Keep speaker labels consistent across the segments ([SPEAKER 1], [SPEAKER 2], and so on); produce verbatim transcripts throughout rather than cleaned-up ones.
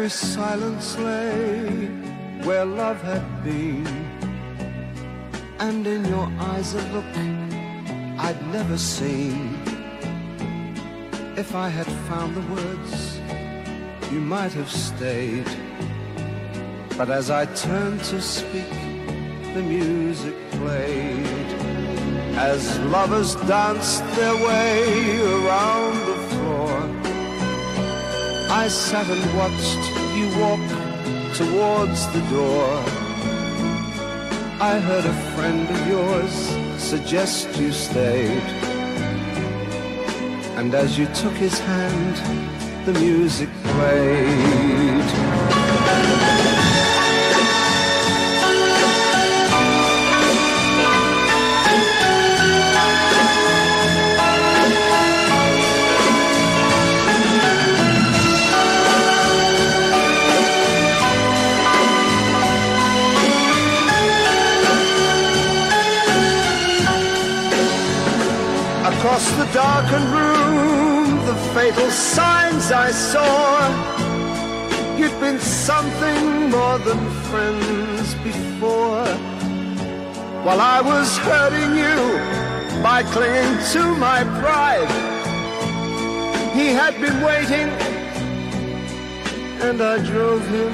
[SPEAKER 1] every silence lay where love had been, and in your eyes a look I'd never seen. If I had found the words, you might have stayed. But as I turned to speak, the music played. As lovers danced their way around the floor, I sat and watched you walk towards the door. I heard a friend of yours suggest you stayed, and as you took his hand, the music played. Across the darkened room, the fatal signs I saw. You'd been something more than friends before. While I was hurting you by clinging to my pride, he had been waiting, and I drove him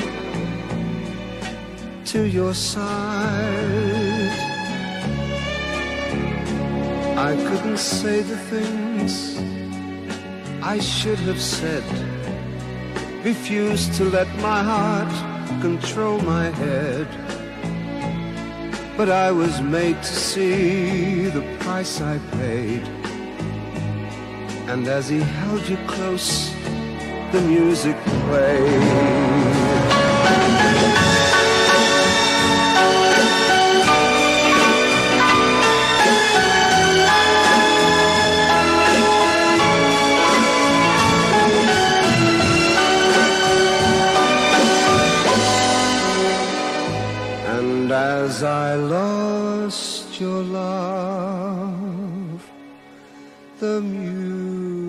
[SPEAKER 1] to your side. I couldn't say the things I should have said, refused to let my heart control my head. But I was made to see the price I paid, and as he held you close, the music played. As I lost your love, the music